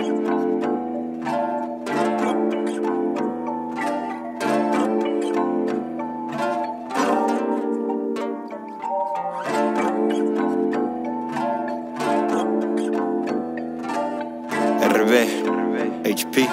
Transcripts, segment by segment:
HP.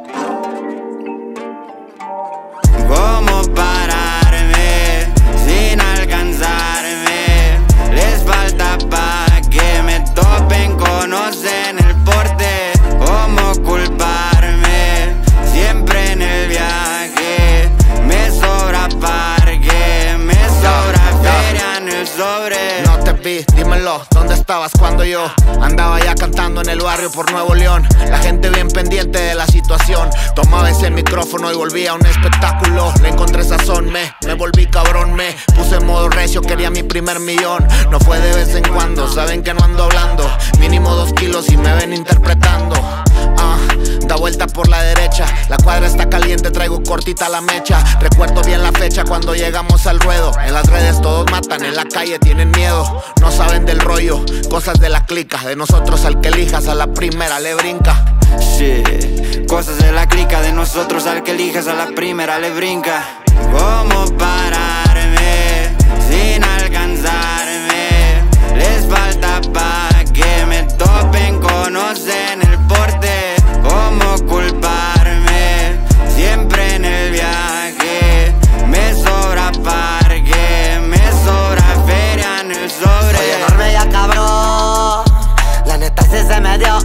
¿Cómo pararme sin alcanzarme? Les falta pa' que me topen, conocen el porte. ¿Cómo culparme? Siempre en el viaje me sobra parque, me sobra feria en el sobre. No te vi, dímelo, ¿dónde estabas cuando yo andaba ya cantando en el barrio por Nuevo León? La gente bien pendiente de la situación. Tomaba ese micrófono y volvía a un espectáculo. Le encontré sazón, me volví cabrón, me puse en modo recio, quería mi primer millón. No fue de vez en cuando, saben que no ando hablando. Mínimo 2 kilos y me ven interpretando. Da vuelta por la derecha, la cuadra está caliente, traigo cortita la mecha. Recuerdo bien la fecha cuando llegamos al ruedo. En las redes todos matan, en la calle tienen miedo. No saben del rollo, cosas de la clica. De nosotros al que elijas, a la primera le brinca. Shit, cosas de la clica. De nosotros al que elijas, a la primera le brinca. ¿Cómo pararme sin alcanzarme? Les falta pa' que me topen, conocen el porte. ¿Cómo culparme? Siempre en el viaje me sobra parque, me sobra feria en el sobre. Soy enorme ya cabrón, la neta sí se me dio,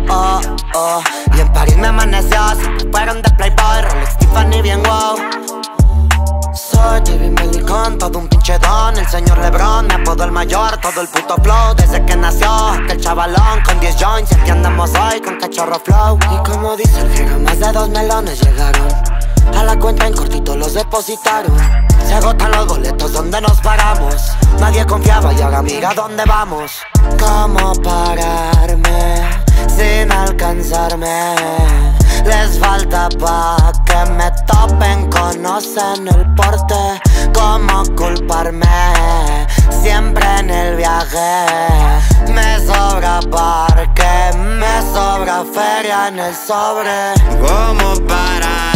Y en París me amaneció, fueron de Playboy, Rolex, Tiffany bien wow. Soy J.B. Melicón, todo un pinche don. El señor Lebron, me apodo el mayor, todo el puto flow. Desde que nació, aquel chavalón con 10 joints. Y aquí andamos hoy con cachorro flow. Y como dice el Jera, más de 2 melones llegaron. A la cuenta en cortito los depositaron. Se agotan los boletos, ¿dónde nos paramos? Nadie confiaba y ahora mira dónde vamos. ¿Cómo pararme sin alcanzarme? Les falta pa' que me topen, conocen el porte. ¿Cómo culparme? Siempre en el viaje me sobra parque, me sobra feria en el sobre. ¿Cómo parar?